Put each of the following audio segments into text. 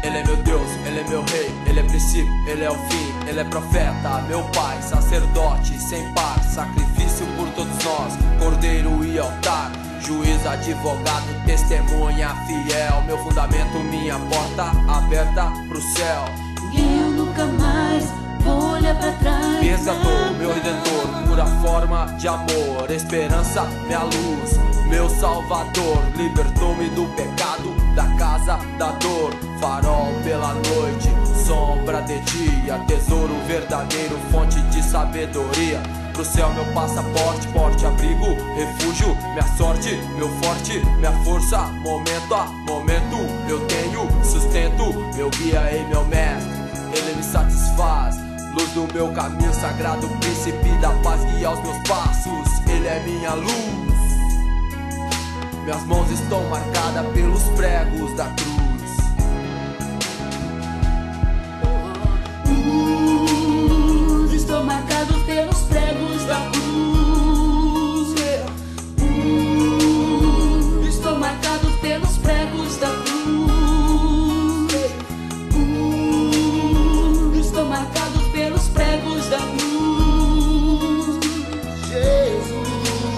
Ele é meu Deus, Ele é meu Rei, Ele é princípio, Ele é o fim, Ele é profeta, meu Pai, sacerdote, sem par, sacrifício por todos nós, cordeiro e altar, juiz, advogado, testemunha fiel, meu fundamento, minha porta aberta pro céu. E eu nunca mais vou olhar pra trás. Me resgatou, meu redentor, pura forma de amor, esperança, minha luz, meu salvador, libertou-me do pecado, da casa da dor, farol pela noite, sombra de dia, tesouro verdadeiro, fonte de sabedoria. Pro céu meu passaporte, porte, abrigo, refúgio, minha sorte, meu forte, minha força, momento a momento, eu tenho sustento, meu guia e meu mestre, ele me satisfaz. Luz do meu caminho sagrado, príncipe da paz, guia os meus passos, ele é minha luz. Minhas mãos estão marcadas pelos pregos da cruz. Estou marcado pelos pregos da cruz. Estou marcado pelos pregos da cruz. Estou marcado pelos pregos da cruz. Jesus,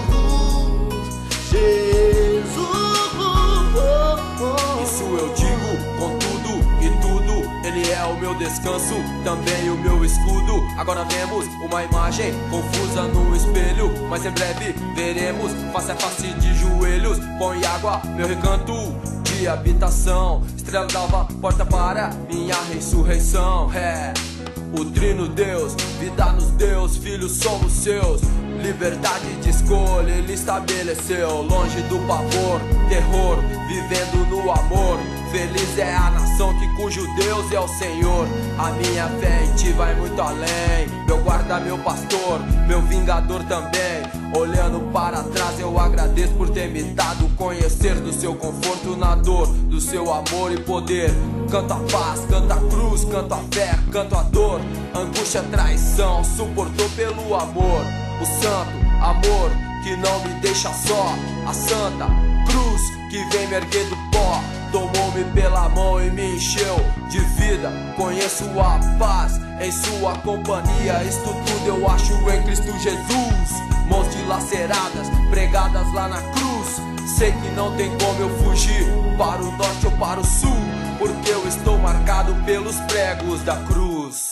Isso eu digo com tudo e tudo. Ele é o meu descanso, também o meu escudo. Agora vemos uma imagem confusa no espelho, mas em breve veremos face a face de joelhos. Pão e água, meu recanto de habitação, estrela d'alva, porta para minha ressurreição. É o trino Deus, vida nos Deus, filhos somos seus. Liberdade de escolha ele estabeleceu, longe do pavor, terror, vivendo no amor. Feliz é a nação cujo Deus é o Senhor. A minha fé em ti vai muito além, meu guarda, meu pastor, meu vingador também. Olhando para trás eu agradeço por ter me dado conhecer do seu conforto na dor, do seu amor e poder. Canto a paz, canto a cruz, canto a fé, canto a dor, angústia, traição, suportou pelo amor. O santo amor que não me deixa só, a santa cruz que vem me erguer do pó, tomou-me pela mão e me encheu de vida. Conheço a paz em sua companhia, isto tudo eu acho em Cristo Jesus. Mãos dilaceradas, pregadas lá na cruz, sei que não tem como eu fugir para o norte ou para o sul, porque eu estou marcado pelos pregos da cruz.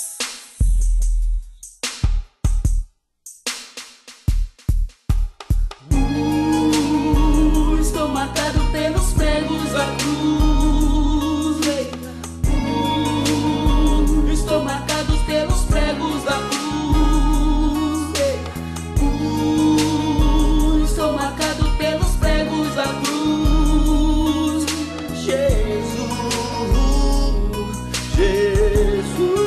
Estou marcado pelos pregos da cruz. Estou marcado pelos pregos da cruz. Estou marcado pelos pregos da cruz. Jesus, Jesus.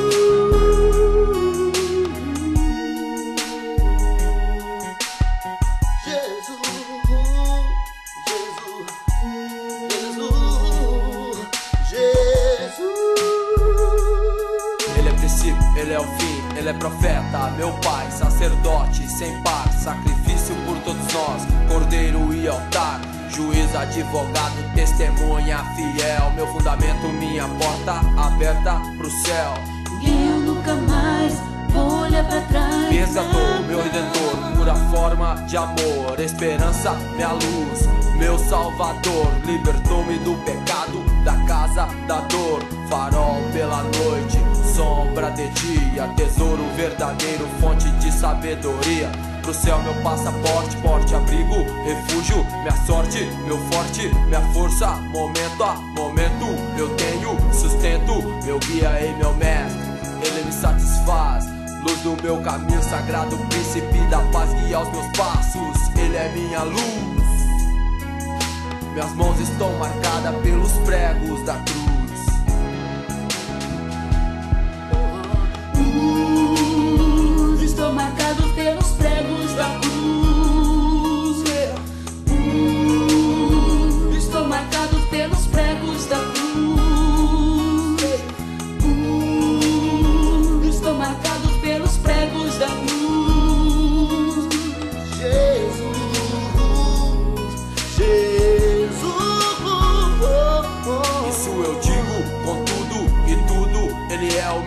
Ele é princípio, Ele é o fim, Ele é profeta, meu Pai, sacerdote, sem par, sacrifício por todos nós, cordeiro e altar, juiz, advogado, testemunha fiel, meu fundamento, minha porta aberta pro céu. E eu nunca mais vou olhar pra trás. Me resgatou, meu redentor, pura forma de amor, esperança, minha luz, meu salvador, libertou-me do pecado, da casa da dor, farol pela noite, sombra de dia, tesouro verdadeiro, fonte de sabedoria. Pro céu meu passaporte, porte, abrigo, refúgio, minha sorte, meu forte, minha força, momento a momento, eu tenho sustento, meu guia e meu mestre, ele me satisfaz. Luz do meu caminho sagrado, príncipe da paz, guia os meus passos, ele é minha luz. Minhas mãos estão marcadas pelos pregos da cruz. Estou marcado pelos pregos da cruz. Estou marcado pelos pregos da cruz. Estou marcado pelos pregos da cruz. Jesus, Jesus. Isso eu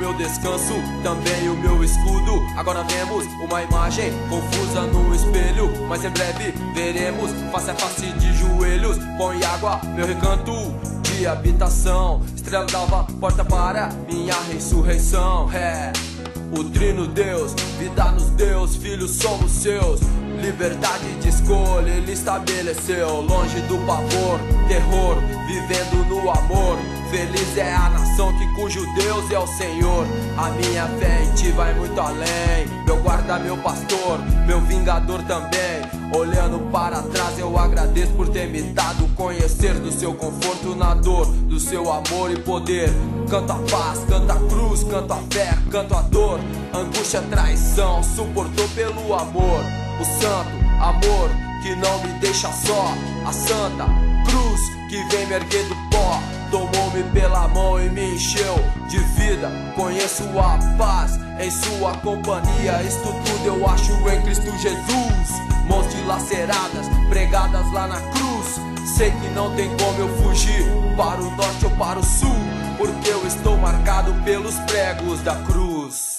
meu descanso, também o meu escudo. Agora vemos uma imagem confusa no espelho, mas em breve veremos face a face de joelhos. Pão e água, meu recanto de habitação, estrela d'alva, porta para minha ressurreição. É o trino Deus, vida nos Deus, filhos somos seus. Liberdade de escolha ele estabeleceu, longe do pavor, terror, vivendo no amor. Feliz é a nação que cujo Deus é o Senhor. A minha fé em ti vai muito além, meu guarda, meu pastor, meu vingador também. Olhando para trás eu agradeço por ter me dado conhecer do seu conforto na dor, do seu amor e poder. Canto a paz, canto a cruz, canto a fé, canto a dor. Angústia, traição, suportou pelo amor. O santo amor que não me deixa só, a santa cruz que vem me erguer do pó. Tomou-me pela mão e me encheu de vida. Conheço a paz em sua companhia. Isto tudo eu acho em Cristo Jesus. Mãos dilaceradas, pregadas lá na cruz. Sei que não tem como eu fugir para o norte ou para o sul, porque eu estou marcado pelos pregos da cruz.